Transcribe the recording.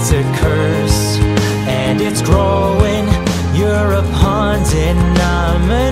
it's a curse, and it's growing. You're a pond and I'm a